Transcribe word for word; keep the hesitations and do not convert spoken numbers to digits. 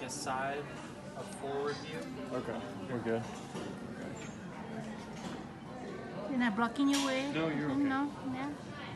the side of forward view. Okay, we're good. You're not blocking your way? No, you're okay. No? Yeah?